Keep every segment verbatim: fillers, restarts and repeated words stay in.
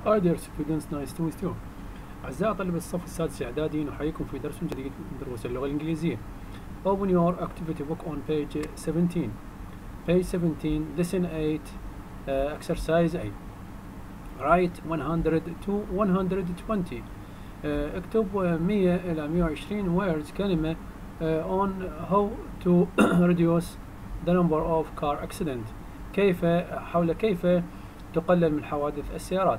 Hi dear students, nice to meet you. أعزائي طلبة الصف السادس إعدادي، نحييكم في درس جديد من دروس اللغة الإنجليزية. Open your activity book on page seventeen. Page seventeen, lesson eight, uh, exercise eight. Write one hundred to one hundred twenty. Uh, اكتب مية إلى مية وعشرين words كلمة uh, on how to reduce the number of car accident. كيف حول كيف تقلل من حوادث السيارات.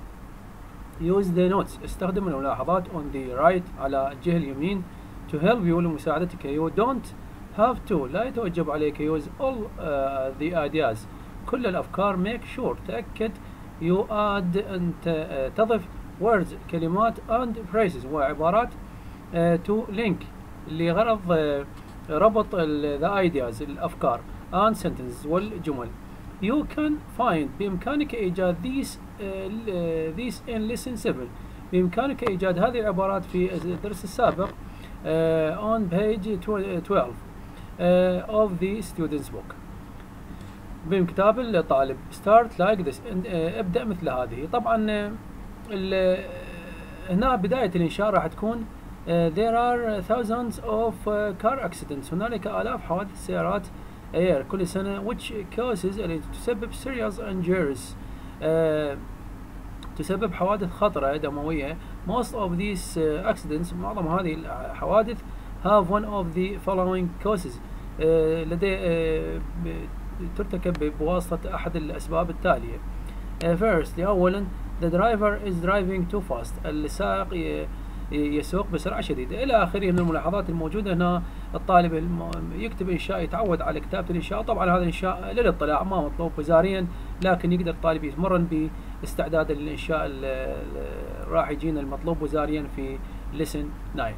Use the notes. استخدم الملاحظات on the right على الجهة اليمين to help you لمساعدتك. You don't have to لا يتوجب عليك use all uh, the ideas كل الأفكار. make sure تأكد you add أنت uh, تضف words كلمات and phrases وعبارات uh, to link لغرض uh, ربط the ideas الأفكار and sentences والجمل. You can find بإمكانك إيجاد these uh, these in lesson seven. بإمكانك إيجاد هذه العبارات في الدرس السابق uh, on page twelve uh, of the student's book. بكتاب الطالب. Start like this. uh, ابدأ مثل هذه. طبعا uh, هنا بداية الإنشاء راح تكون uh, there are thousands of uh, car accidents. هنالك آلاف حوادث السيارات air كل سنة which causes اللي تسبب serious injuries uh, تسبب حوادث خطرة دموية. most of these uh, accidents معظم هذه الحوادث have one of the following causes uh, لدي uh, ترتكب بواسطة أحد الأسباب التالية. uh, first أولا the driver is driving too fast. السائق يسوق بسرعة شديدة إلى آخره من الملاحظات الموجودة هنا. الطالب يكتب إنشاء يتعود على كتابة الإنشاء. طبعا هذا الإنشاء للاطلاع ما مطلوب وزاريا، لكن يقدر الطالب يتمرن باستعداد الإنشاء راح يجينا المطلوب وزاريا في lesson nine.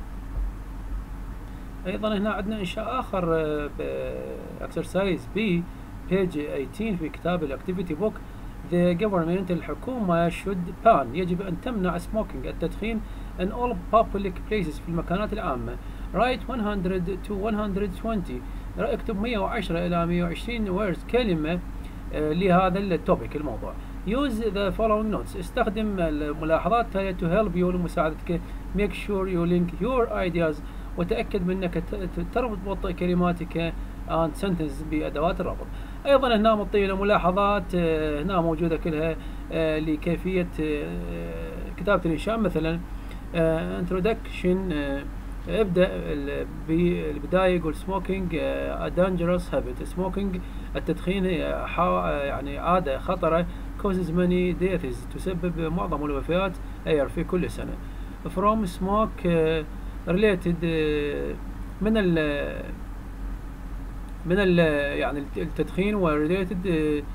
أيضا هنا عندنا إنشاء آخر exercise B page eighteen في كتاب الأكتيفيتي بوك. The government الحكومة should ban يجب أن تمنع smoking التدخين in all public places في المكانات العامة. write one hundred to one hundred twenty. اكتب مية وعشرة إلى مية وعشرين words كلمة uh, لهذا التوبيك الموضوع. use the following notes. استخدم الملاحظات التالية to help you لمساعدتك. make sure you link your ideas وتأكد من أنك تربط كلماتك and sentences بأدوات الربط. أيضا هنا مطيلة ملاحظات هنا موجودة كلها لكيفية كتابة الإنشاء. مثلا introduction ابدأ بالبداية يقول smoking a dangerous habit. smoking التدخين يعني عادة خطرة causes many deaths تسبب معظم الوفيات أير في كل سنة. from smoke related من ال من ال يعني التدخين و related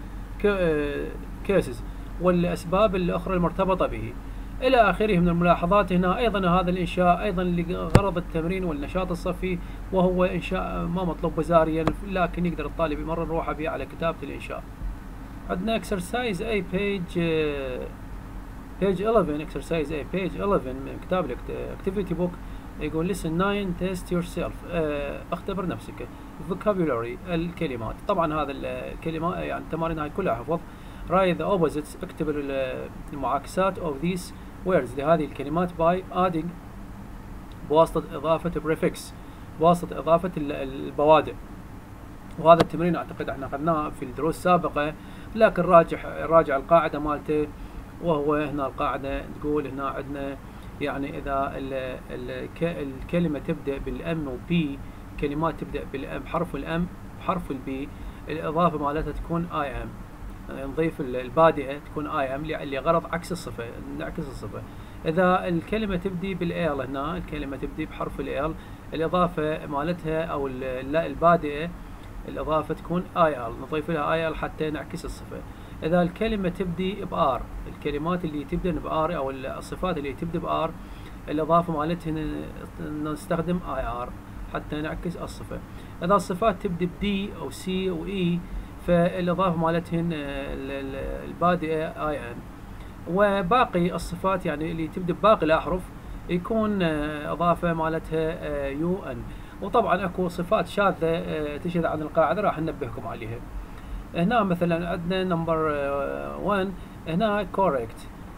cases والأسباب الأخرى المرتبطة به إلى آخره من الملاحظات. هنا أيضا هذا الإنشاء أيضا لغرض التمرين والنشاط الصفي، وهو إنشاء ما مطلوب وزاريا لكن يقدر الطالب يمرن روحه به على كتابة الإنشاء. عندنا exercise A page page eleven. exercise A page eleven من كتاب الأكتيفيتي بوك. يقول listen nine test yourself. اختبر نفسك. vocabulary الكلمات. طبعا هذا الكلمات يعني التمارين هاي كلها حفظ. write the opposites. اكتب المعاكسات of these words لهذه الكلمات by adding بواسطة إضافة prefix بواسطة إضافة البوادئ. وهذا التمرين أعتقد احنا أخذناه في الدروس السابقة، لكن راجع راجع القاعدة مالته. وهو هنا القاعدة تقول هنا عندنا يعني إذا ال ال الكلمة تبدأ بالأم وبي، كلمات تبدأ بالأم حرف الأم حرف البي، الإضافة مالتها تكون I am. نضيف البادئة تكون I am لغرض عكس الصفة، نعكس الصفة. إذا الكلمة تبدي بالال هنا، الكلمة تبدي بحرف الال، الإضافة مالتها أو البادئة الإضافة تكون il، نضيف لها il حتى نعكس الصفة. إذا الكلمة تبدي بآر، الكلمات اللي تبدأ بآر أو الصفات اللي تبدأ بآر الإضافة مالتها نستخدم ir حتى نعكس الصفة. إذا الصفات تبدأ بدي أو سي أو إي فالإضافة مالتهن البادئة in. وباقي الصفات يعني اللي تبدأ بباقي الأحرف يكون إضافة مالتها un. وطبعا أكو صفات شاذة تشذ عن القاعدة راح ننبهكم عليها. هنا مثلا عندنا نمبر one هنا correct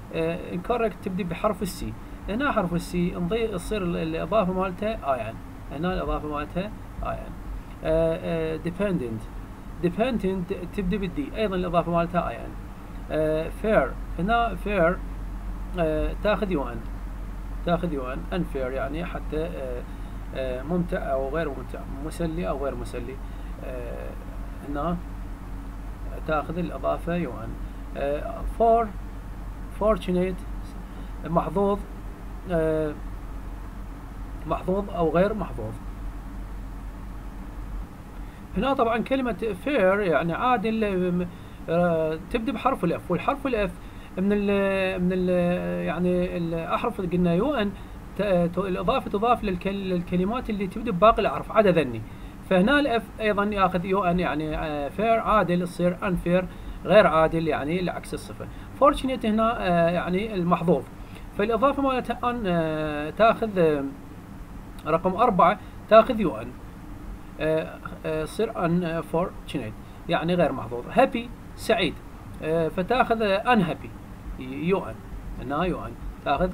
incorrect تبدي بحرف السي. هنا حرف السي نضيف تصير الاضافه مالتها ايان. هنا الاضافه مالتها ايان. dependent dependent تبدي بالدي، ايضا الاضافه مالتها ايان. fair هنا fair تاخذ يو ان، تاخذ يو ان unfair يعني حتى ممتع او غير ممتع، مسلي او غير مسلي. هنا تاخذ الاضافه يو ان. for fortunate محظوظ، محظوظ او غير محظوظ. هنا طبعا كلمه fair يعني عادل تبدأ بحرف الاف، والحرف الاف من ال من ال يعني الاحرف اللي قلنا يو ان الاضافه تضاف للكلمات اللي تبدأ بباقي الاحرف عدا ذني. فهنا الاف ايضا ياخذ يو ان يعني فير عادل، تصير انفير غير عادل يعني لعكس الصفه. فورتشنت هنا يعني المحظوظ، فالاضافه مالتها ان تاخذ رقم أربعة تاخذ يو ان، تصير ان فورتشنت يعني غير محظوظ. هابي سعيد فتاخذ ان هابي يو ان، هنا يو ان تاخذ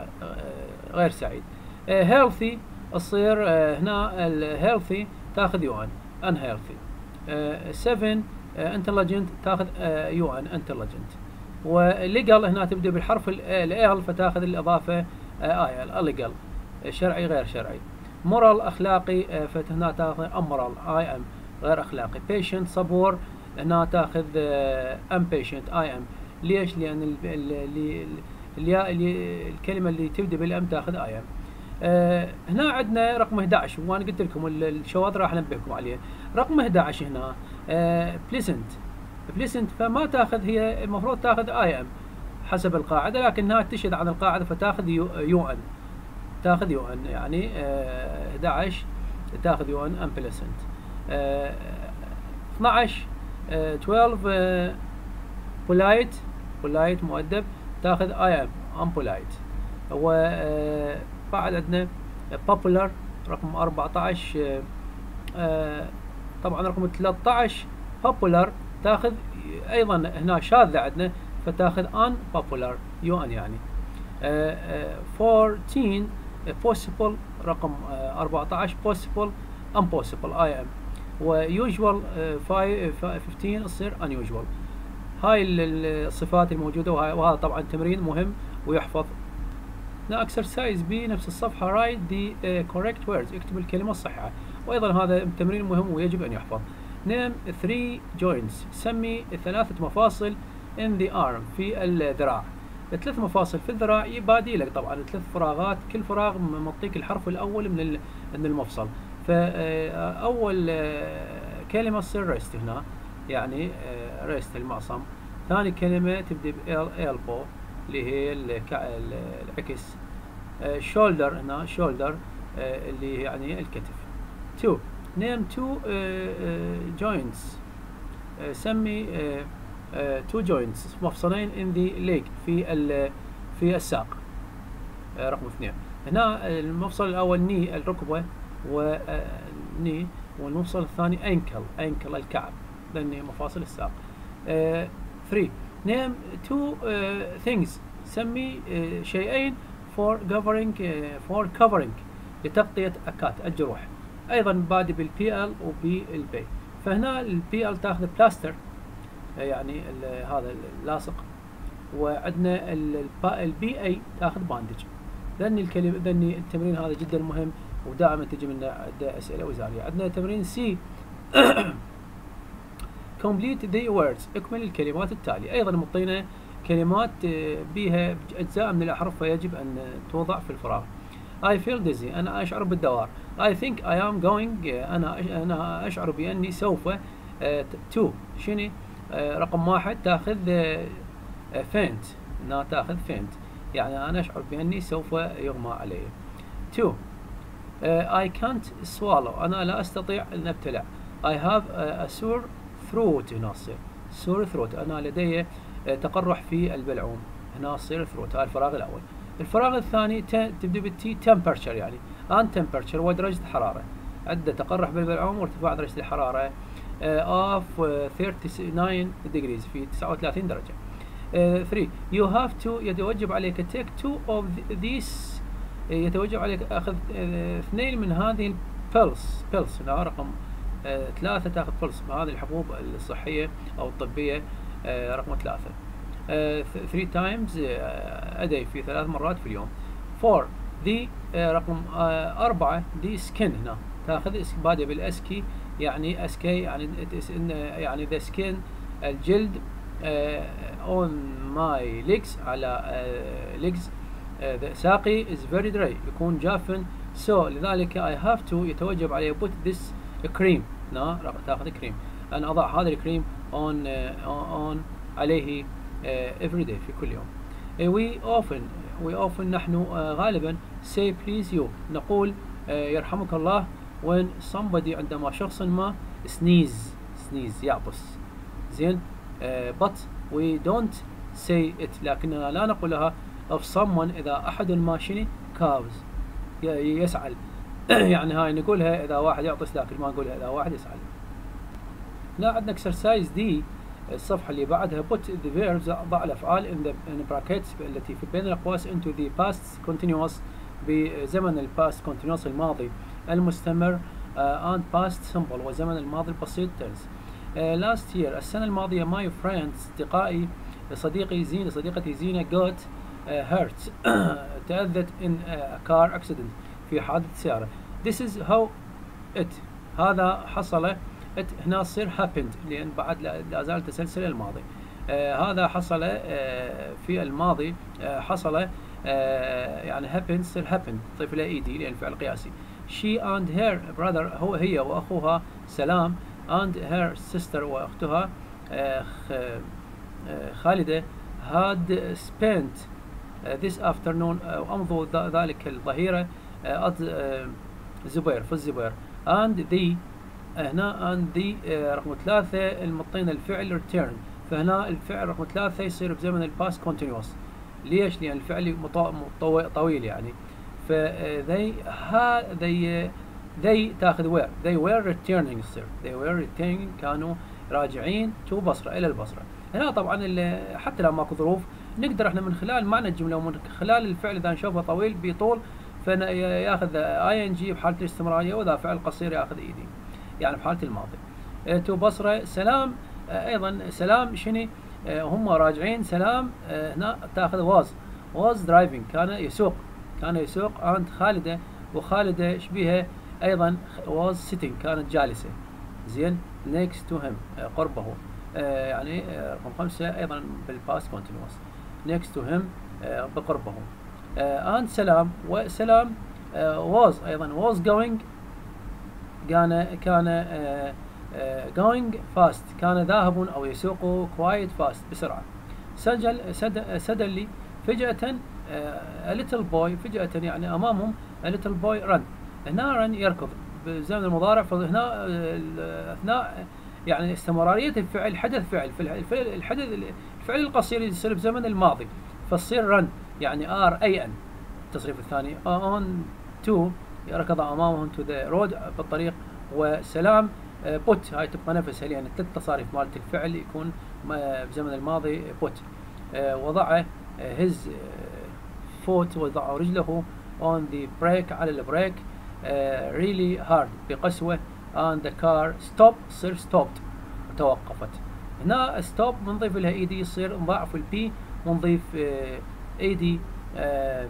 غير سعيد. هيلثي تصير هنا الهيلثي تاخذ يو ان ان هيلثي. سفن انتليجنت تاخذ يو ان انتليجنت. وليجل هنا تبدا بالحرف ال فتاخذ الاضافه اي الليجل شرعي غير شرعي. مورال اخلاقي فهنا تاخذ امورال اي ام غير اخلاقي. بيشنت صبور هنا تاخذ ام بيشنت اي ام. ليش؟ لان اللي اللي الكلمه اللي تبدا بالام تاخذ اي ام. آه هنا عندنا رقم احد عشر، وانا قلت لكم الشواذ راح انبهكم عليه. رقم احد عشر هنا آه بليسنت، بليسنت فما تاخذ، هي المفروض تاخذ اي ام حسب القاعده، لكنها تشهد عن القاعده فتاخذ يو, يو ان، تاخذ يو ان يعني آه احد عشر تاخذ يو ان ام بليسنت. آه اثني عشر آه اثنا عشر آه بولايت، بولايت مؤدب تاخذ اي ام ام بولايت. و آه بعد عندنا popular رقم أربعة عشر. آه طبعا رقم ثلاثة عشر popular تاخذ ايضا هنا شاذة عندنا فتاخذ un popular يو ان يعني. آه آه أربعة عشر possible رقم آه أربعة عشر possible impossible اي ام. ويوجوال خمسة عشر تصير unusual. هاي الصفات الموجودة، وهذا طبعا تمرين مهم ويحفظ. هنا اكسرسايز بي نفس الصفحة write the uh, correct words اكتب الكلمة الصحيحة، وأيضا هذا تمرين مهم ويجب أن يحفظ. name three joints سمي ثلاثة مفاصل in the arm في الذراع. ثلاث مفاصل في الذراع يبادي لك طبعا ثلاث فراغات، كل فراغ معطيك الحرف الأول من من المفصل. فأول كلمة تصير rest هنا يعني rest المعصم. ثاني كلمة تبدأ ب elbow اللي هي العكس. شولدر uh, هنا شولدر uh, اللي يعني الكتف. تو نيم تو joints uh, سمي تو uh, uh, joints مفصلين in the leg في ال في الساق. uh, رقم اثنين هنا المفصل الأول ني الركبة وني، uh, والمفصل الثاني انكل انكل الكعب، لأن مفاصل الساق. ثري uh, name two uh, things سمي uh, شيئين for covering uh, for covering لتغطية أكات الجروح. أيضا بادي بالبي ال وبالبي. فهنا البي ال تاخذ بلاستر يعني هذا اللاصق، وعندنا البي اي تاخذ باندج. لأن الكلمة لأن التمرين هذا جدا مهم ودائما تجي منه أسئلة وزارية. عندنا تمرين سي complete the words اكمل الكلمات التالية. أيضا مطينا كلمات بها أجزاء من الأحرف فيجب أن توضع في الفراغ. I feel dizzy أنا أشعر بالدوار. I think I am going أنا أنا أشعر بأني سوف. to شنو رقم واحد تأخذ faint، أنا تأخذ faint يعني أنا أشعر بأني سوف يغمى علي. two I can't swallow أنا لا أستطيع أن أبتلع. I have a sore throat هنا تصير sore throat أنا لدي تقرح في البلعوم، هنا تصير throat. هذا الفراغ الأول. الفراغ الثاني تبدأ بالتي temperature يعني an temperature ودرجة حرارة. عدة تقرح بالبلعوم وارتفاع درجة الحرارة of thirty nine degrees في تسعة وثلاثين درجة. three you have to يتوجب عليك take two of these يتوجب عليك أخذ اثنين من هذه البيلز بيلز هنا رقم ثلاثة تأخذ بيلز هذه الحبوب الصحية أو الطبية رقم ثلاثة three times a day في ثلاث مرات في اليوم. four the رقم أربعة the skin هنا تأخذ بادئ بالأسكي يعني أسكي يعني يعني the skin الجلد on my legs على legs ساقي is very dry يكون جافن so لذلك I have to يتوجب علي put this cream هنا تأخذ كريم أنا أضع هذا الكريم on uh, on عليه uh, every day في كل يوم. uh, we often we often نحن uh, غالبا say please you نقول uh, يرحمك الله when somebody عندما شخص ما sneeze sneeze يعطس زين uh, but we don't say it لكننا لا نقولها of someone إذا أحد ما شنو coughs يسعل يعني هاي نقولها إذا واحد يعطس لكن ما نقولها إذا واحد يسعل. لا عندنا exercise دي الصفحة اللي بعدها put the verbs ضع الأفعال in the in brackets التي في بين الأقواس into the past continuous بزمن ال past continuous الماضي المستمر uh, and past simple وزمن الماضي البسيط tense. uh, last year السنة الماضية my friends أصدقائي صديقي زين صديقتي زينة got uh, hurt تأذت in a car accident في حادث سيارة. this is how it هذا حصل it هنا تصير happened لأن بعد لا زال تسلسل الماضي. آه هذا حصل آه في الماضي آه حصل آه يعني happened تصير happened طيف له ايدي لأن فعل قياسي. she and her brother هو هي وأخوها سلام and her sister وأختها آه خالدة had spent uh, this afternoon uh, أمضوا ذلك الظهيرة at زبير في الزبير and the هنا and the uh, رقم ثلاثة المطين الفعل return فهنا الفعل رقم ثلاثة يصير بزمن الباست continuous. ليش؟ لأن الفعل طويل يعني ف uh, they ha they uh, they تاخذ were they were returning يصير they were returning كانوا راجعين to بصرة إلى البصرة. هنا طبعا حتى لو ماكو ظروف نقدر احنا من خلال معنى الجملة ومن خلال الفعل إذا نشوفه طويل بيطول فياخذ اي ان جي بحالة الاستمرارية واذا فعل قصير ياخذ ايدي يعني بحالة الماضي. تو بصرة سلام ايضا سلام شنو هم راجعين سلام هنا تاخذ واز واز درايفنج كان يسوق كان يسوق عند خالدة وخالدة شبيها ايضا واز سيتنج كانت جالسة زين next to him قربه يعني رقم خمسة ايضا بالباست كونتينوس next to him بقربه. and سلام وسلام was أيضا was going كان كان uh, uh, going fast كان ذاهب أو يسوق quite fast بسرعة. سجل سد سدلي فجأة uh, a little boy فجأة يعني أمامهم a little boy run هنا run يركض بزمن المضارع فهنا أثناء يعني استمرارية الفعل حدث فعل في الحدث الفعل القصير يصير بزمن الماضي فتصير run يعني ار اي ان التصريف الثاني on to ركض امامهم to the road بالطريق. وسلام put هاي تبقى نفسها لان الثلاث تصاريف مالت الفعل يكون بزمن الماضي put. وضع his foot وضع رجله on the brake على البريك really hard بقسوة and the car stop صير stopped توقفت. هنا stop بنضيف لها ايدي يصير نضاعف البي ونضيف ايدي آه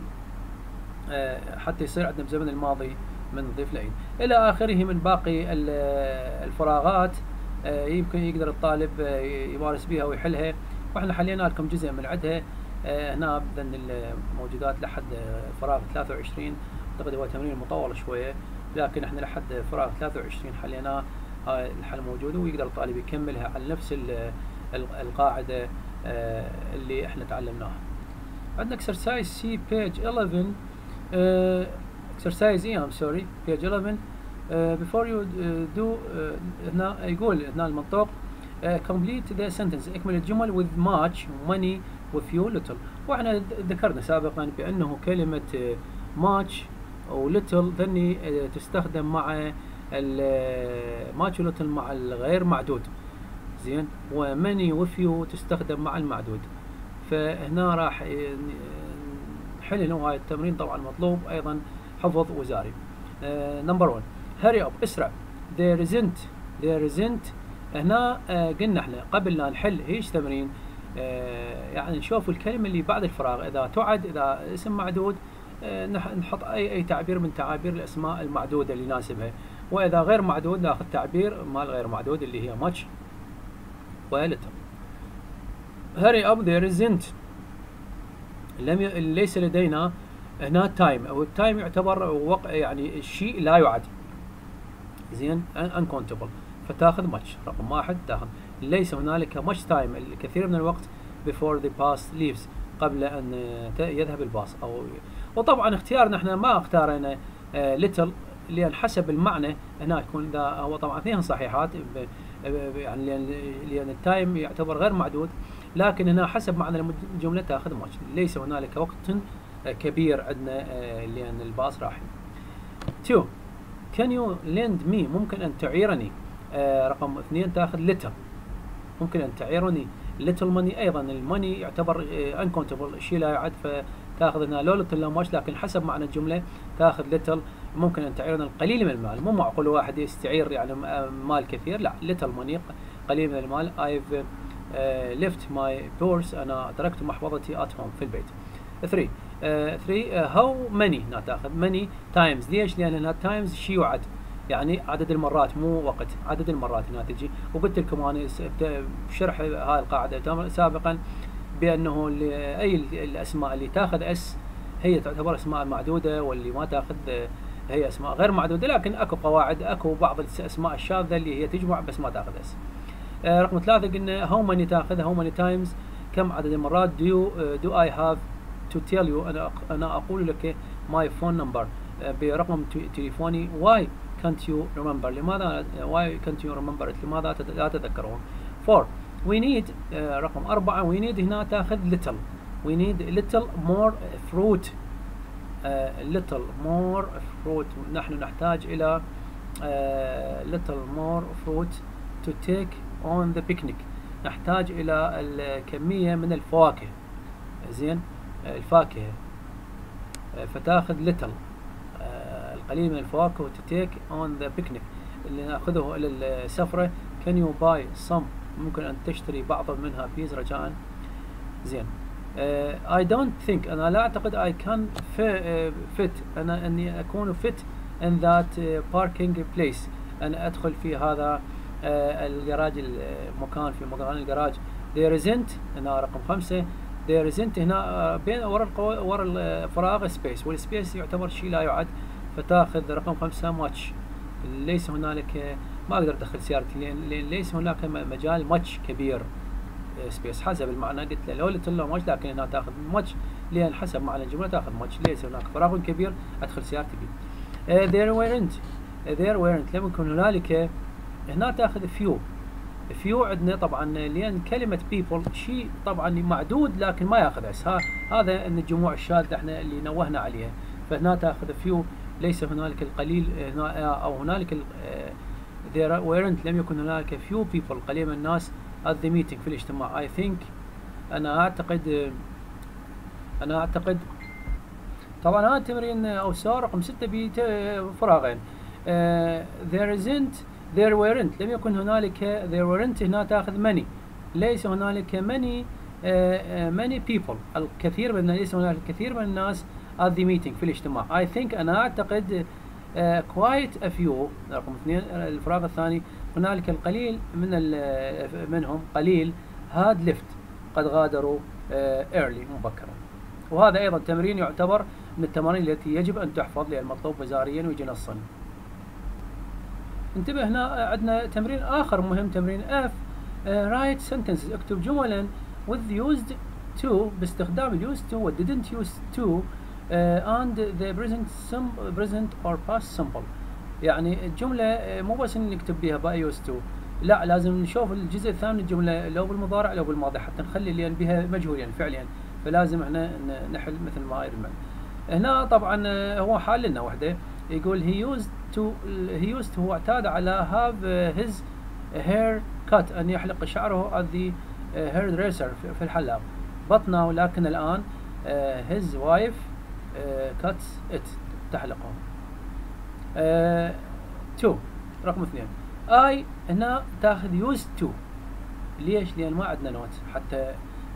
آه حتى يصير عندنا بزمن الماضي من نضيف له ايدي الى اخره من باقي الفراغات آه يمكن يقدر الطالب آه يمارس بها ويحلها واحنا حلينا لكم جزء من عدها آه هنا بذن الموجودات لحد فراغ ثلاثة وعشرين اعتقد هو تمرين مطول شويه لكن احنا لحد فراغ ثلاثة وعشرين حليناه هاي الحل موجود ويقدر الطالب يكملها على نفس القاعده آه اللي احنا تعلمناها. عندنا exercise C page eleven uh, exercise E I'm sorry page eleven uh, before you uh, do uh, هنا يقول هنا المنطوق uh, complete the sentence اكمل الجمل with much money with few little. واحنا ذكرنا سابقا بانه كلمة uh, much و little ذني uh, تستخدم مع ال much و little مع الغير معدود زين وماني وفيو تستخدم مع المعدود. فهنا راح نحل هنا هاي التمرين. طبعا مطلوب ايضا حفظ وزاري. نمبر واحد hurry up اسرع. there isn't there isn't هنا آه قلنا احنا قبل لا نحل ايش تمرين آه يعني نشوف الكلمة اللي بعد الفراغ اذا تعد اذا اسم معدود آه نحط اي اي تعبير من تعابير الاسماء المعدودة اللي يناسبها، واذا غير معدود ناخذ تعبير مال غير معدود اللي هي much و little. hurry up there isn't لم ي... ليس لدينا هنا تايم، او التايم يعتبر وقت يعني الشيء لا يعد زين uncountable، فتاخذ much. رقم واحد تاخذ ليس هنالك much time الكثير من الوقت before the bus leaves قبل ان يذهب الباص. او وطبعا اختيارنا احنا ما اختارنا uh, little لان حسب المعنى هنا يكون اذا هو طبعا اثنين صحيحات يعني لان لان التايم يعتبر غير معدود، لكن هنا حسب معنى الجمله تاخذ much. ليس هنالك وقت كبير عندنا لان الباص راح. two can you lend me ممكن ان تعيرني. آه رقم اثنين تاخذ little ممكن ان تعيرني little money. ايضا الماني يعتبر آه uncountable شيء لا يعد، فتاخذ هنا لو little لا much، لكن حسب معنى الجمله تاخذ little. ممكن ان تعيرنا القليل من المال. مو معقول واحد يستعير يعني مال كثير، لا little money قليل من المال. I've uh, left my purse انا تركت محفظتي at home في البيت. three uh, three uh, how many هنا تاخذ many times. ليش؟ لان هنا times شيء يعد يعني عدد المرات مو وقت، عدد المرات هنا تجي. وقلت لكم انا بشرح هاي القاعده سابقا بانه اي الاسماء اللي تاخذ اس هي تعتبر اسماء معدوده، واللي ما تاخذ هي اسماء غير معدوده. لكن اكو قواعد، اكو بعض الاسماء الشاذه اللي هي تجمع بس ما تاخذ اس. آه رقم ثلاثه قلنا how many تاخذ how many times كم عدد المرات. do you, uh, do I have to tell you انا انا اقول لك my phone number uh, برقم تليفوني. why can't you remember لماذا why can't you remember لماذا لا تتذكرون. four we need uh, رقم أربعة we need هنا تاخذ little we need little more fruit uh, little more fruit نحن نحتاج إلى uh, little more fruit to take on the picnic. نحتاج إلى الكمية من الفواكه زين الفاكهة فتاخذ little القليل من الفواكه وتتيك on the picnic اللي ناخذه إلى السفرة. can you buy some ممكن أن تشتري بعض منها بليز رجاء. زين uh, I don't think أنا لا أعتقد I can fit أنا أني أكون fit in that parking place أنا أدخل في هذا uh, الجراج المكان في مكان الجراج. there isn't هنا رقم خمسة there isn't هنا بين ورا القو... ورا الفراغ سبيس، والسبيس يعتبر شيء لا يعد فتاخذ رقم خمسة ماتش. ليس هنالك ما اقدر ادخل سيارتي لان ليس هناك مجال ماتش كبير سبيس حسب المعنى. قلت له لو قلت له ماتش لكن هنا تاخذ ماتش لان حسب معنى الجمله تاخذ ماتش. ليس هناك فراغ كبير ادخل سيارتي به. uh, there weren't uh, there weren't لم يكن هنالك هنا تاخذ few فيو عندنا طبعا لان كلمه people شيء طبعا معدود لكن ما ياخذ اس. هذا ان الجموع الشاذه احنا اللي نوهنا عليها، فهنا تاخذ فيو. ليس هنالك القليل هنا او هنالك there weren't لم يكن هنالك few people قليل من الناس at the meeting في الاجتماع. I think انا اعتقد انا اعتقد طبعا هذا التمرين او سؤال رقم ستة بفراغين. uh, there isn't there weren't لم يكن هنالك there weren't هنا تاخذ many. ليس هنالك many uh, uh, many people الكثير من ليس هنالك الكثير من الناس at the meeting في الاجتماع. I think أنا أعتقد uh, quite a few رقم اثنين الفراغ الثاني هنالك القليل من منهم قليل had left قد غادروا uh, early مبكرا. وهذا أيضا تمرين يعتبر من التمارين التي يجب أن تحفظ لأن مطلوب وزاريا ويجي نصا. انتبه هنا عندنا تمرين آخر مهم تمرين F. uh, write sentences اكتب جملا with used to باستخدام used to و didn't use to uh, and the present simple present or past simple. يعني الجملة مو بس نكتب بها بقى used to، لا لازم نشوف الجزء الثاني من الجملة لو بالمضارع لو بالماضي حتى نخلي لأن بها مجهول يعني فعليا، فلازم احنا نحل مثل ما يرمى. هنا طبعا هو حال لنا وحده يقول he used to he used to هو اعتاد على have his hair cut أن يحلق شعره at the hairdresser في الحلاق. but now لكن الآن uh, his wife uh, cuts it تحلقه. uh, two رقم اثنين I هنا تاخذ used to. ليش؟ لأن ما عندنا نوت حتى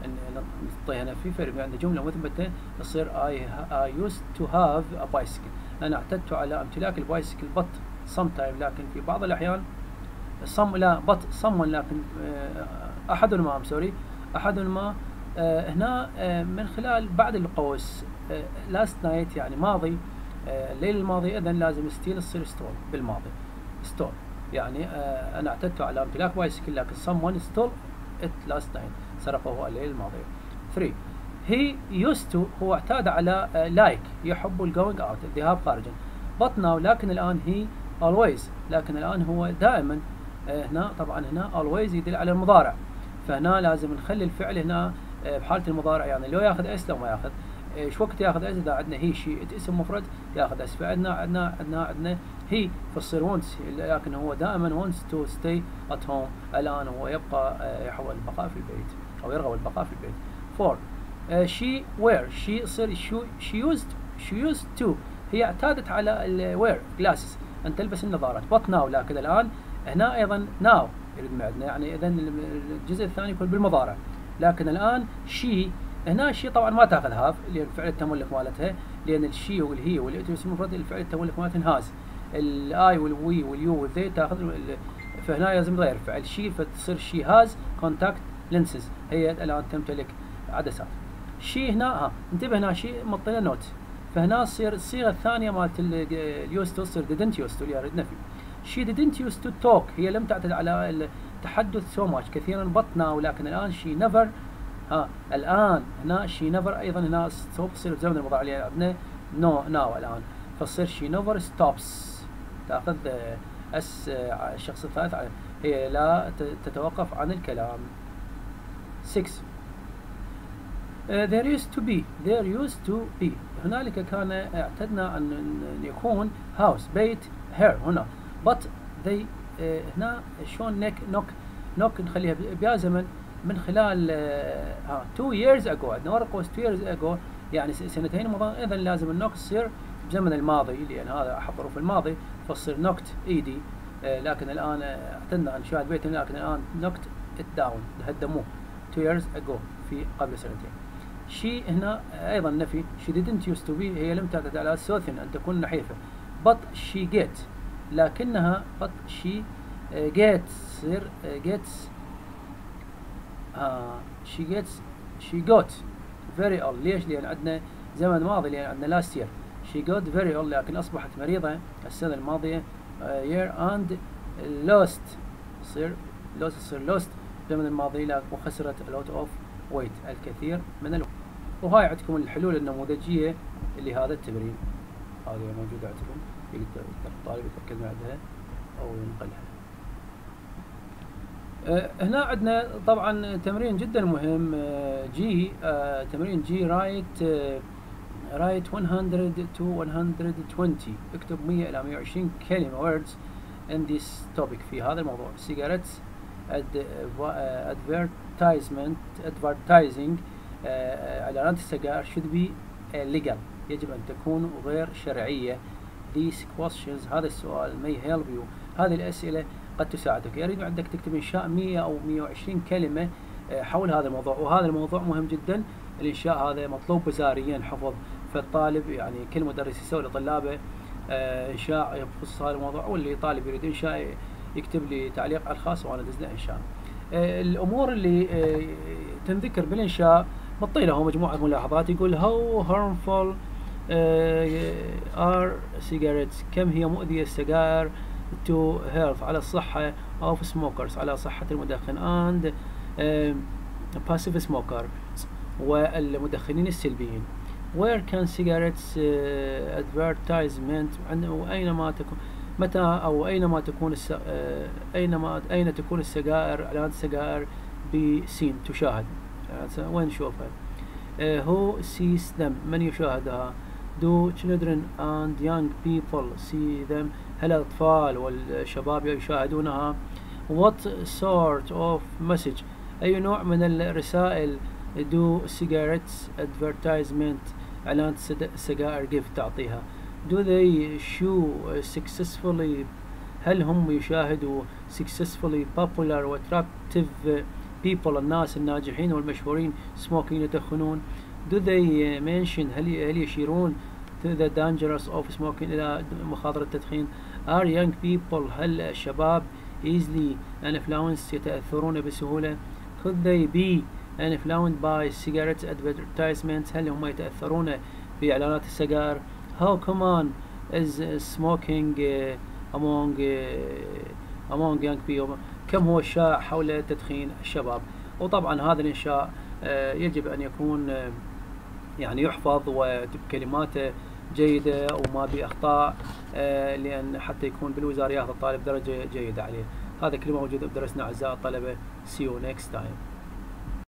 نحطيها هنا في فرق عندنا جملة مثبتة تصير I, I used to have a bicycle. أنا اعتدت على امتلاك البايسكل but sometime لكن في بعض الأحيان some لا but someone لكن uh, أحد ما I'm sorry أحد ما uh, هنا uh, من خلال بعد القوس uh, last night يعني ماضي uh, الليل الماضي إذن لازم ستيل تصير stole بالماضي stole يعني آه أنا اعتدت على امتلاك بايسكل لكن someone stole it last night سرقه الليل الماضي. three he used to هو اعتاد على آه like يحب ال going out الذهاب خارجا but now لكن الآن he always لكن الآن هو دائما آه هنا طبعا هنا always يدل على المضارع فهنا لازم نخلي الفعل هنا آه بحالة المضارع يعني لو ياخذ اس لو ما ياخذ ايش وقت ياخذ اس اذا عندنا هي شي اسم مفرد ياخذ اس فعندنا عندنا عندنا عندنا هي فتصير wants لكن هو دائما wants to stay at home الان هو يبقى يحاول البقاء في البيت او يرغب البقاء في البيت. four uh, she wear she يصير she used she used to هي اعتادت على ال wear glasses ان تلبس النظارات but now لكن الان هنا ايضا now يريد معنا يعني اذا الجزء الثاني يكون بالمضارع لكن الان she هنا الشي طبعا ما تاخذ هاف لان فعل التملك مالتها لان الشي والهي والات اسم المفرد الفعل التملك مالتها هاز الاي والوي واليو والذي تاخذ فهنا لازم تغير فعل شي فتصير شي هاز كونتاكت لينسز هي الان تمتلك عدسات. شي هنا ها انتبه هنا شي مطينا نوت فهنا تصير الصيغه الثانيه مالت اليوز تو تصير didn't used to اللي يريد نفي. she didn't used to talk هي لم تعتد على التحدث so much كثيرا but now لكن الان she never ها الآن هنا شي نيفر أيضا هنا سوف تصير بزمن المضارع اللي عندنا نو ناو الآن فتصير شي نيفر ستوبس تأخذ اس الشخص الثالث هي لا تتوقف عن الكلام. six uh, there used to be there used to be هنالك كان اعتدنا أن يكون house بيت here هنا but they uh, هنا شلون نك نوك نوك نخليها بيا زمن من خلال ها two years ago عندنا ورقة two years ago يعني سنتين مضى إذا لازم النوك تصير بزمن الماضي لأن هذا أحد حروف الماضي فتصير نوكت إيدي آه لكن الآن اعتدنا عن شاهد بيت لكن الآن نوكت it down هدموه two years ago في قبل سنتين. she هنا أيضا نفي she didn't used to be هي لم تعتد على سوثن أن تكون نحيفة but she get لكنها but she uh, gets تصير uh, gets Uh, she gets she got very ill ليش؟ لأن عندنا زمن ماضي لأن عندنا last year she got very ill لكن أصبحت مريضة السنة الماضية uh, year and lost تصير lost تصير lost الزمن الماضي وخسرت a lot of weight الكثير من الوزن. وهاي عندكم الحلول النموذجية لهذا التمرين هذه موجودة عندكم يقدر الطالب يتأكد من عندها أو ينقلها. أه هنا عندنا طبعا تمرين جدا مهم أه جي أه تمرين جي رايت رايت one hundred to one hundred twenty اكتب مية إلى مية وعشرين كلمة words in this topic في هذا الموضوع. cigarettes advertisement advertising أه اعلانات السجائر should be legal يجب ان تكون غير شرعية. these questions هذا السؤال may help you هذه الأسئلة قد تساعدك. يريد عندك تكتب إنشاء مية أو مية وعشرين كلمة حول هذا الموضوع وهذا الموضوع مهم جدا. الإنشاء هذا مطلوب وزاريا حفظ فالطالب يعني كل مدرس يسوي لطلابه إنشاء يخص هذا الموضوع واللي طالب يريد إنشاء يكتب لي تعليق على الخاص وأنا أدز له إنشاء. الأمور اللي تنذكر بالإنشاء مطي له مجموعة ملاحظات يقول how harmful are cigarettes كم هي مؤذية السجائر to health على الصحة of smokers على صحة المدخن and uh, passive smoker والمدخنين السلبيين. where can cigarettes uh, advertisement وأينما تكون متى أو أينما تكون الس... uh, أينما أين تكون السجائر إعلانات السجائر بسين تشاهد وين نشوفها uh, who sees them من يشاهدها do children and young people see them هل الأطفال والشباب يشاهدونها. what sort of message أي نوع من الرسائل do cigarettes advertisement إعلانات السجائر كيف تعطيها do they show successfully هل هم يشاهدوا successfully popular و attractive people الناس الناجحين والمشهورين smoking يدخنون do they mention هل هل يشيرون to the dangers of smoking إلى مخاطر التدخين are young people هل الشباب easily influenced يتأثرون بسهولة could they be influenced by cigarette advertisements هل هم يتأثرون بإعلانات السجائر how common is smoking among among young people كم هو الشائع حول تدخين الشباب. وطبعا هذا الإنشاء يجب أن يكون يعني يحفظ وكلماته جيدة وما بأخطاء لأن حتى يكون بالوزارة ياخذ الطالب درجة جيدة عليه. هذا كل ما موجود بدرسنا أعزائي الطلبة. See you next time.